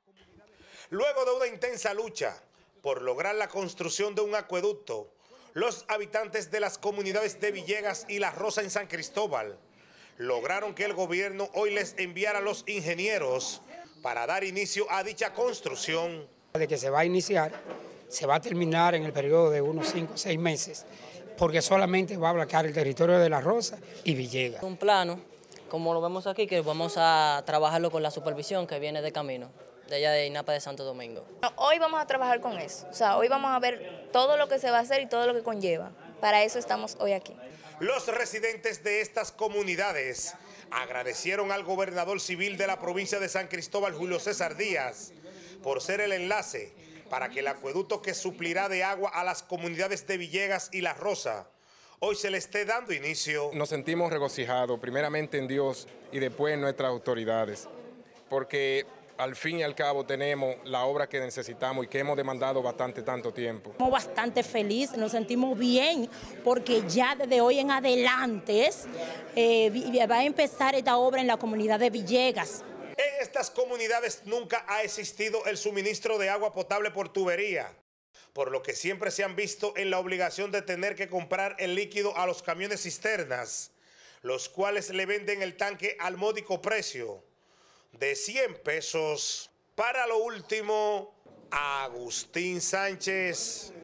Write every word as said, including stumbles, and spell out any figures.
Luego de una intensa lucha por lograr la construcción de un acueducto, los habitantes de las comunidades de Villegas y La Rosa en San Cristóbal lograron que el gobierno hoy les enviara a los ingenieros para dar inicio a dicha construcción. De que se va a iniciar, se va a terminar en el periodo de unos cinco o seis meses, porque solamente va a abarcar el territorio de La Rosa y Villegas. Un plano, como lo vemos aquí, que vamos a trabajarlo con la supervisión que viene de camino, de allá de INAPA de Santo Domingo. Hoy vamos a trabajar con eso, o sea, hoy vamos a ver todo lo que se va a hacer y todo lo que conlleva. Para eso estamos hoy aquí. Los residentes de estas comunidades agradecieron al gobernador civil de la provincia de San Cristóbal, Julio César Díaz, por ser el enlace para que el acueducto que suplirá de agua a las comunidades de Villegas y La Rosa hoy se le esté dando inicio. Nos sentimos regocijados, primeramente en Dios y después en nuestras autoridades, porque al fin y al cabo tenemos la obra que necesitamos y que hemos demandado bastante tanto tiempo. Estamos bastante felices, nos sentimos bien, porque ya desde hoy en adelante eh, va a empezar esta obra en la comunidad de Villegas. En estas comunidades nunca ha existido el suministro de agua potable por tubería, por lo que siempre se han visto en la obligación de tener que comprar el líquido a los camiones cisternas, los cuales le venden el tanque al módico precio de cien pesos. Para lo último, Agustín Sánchez.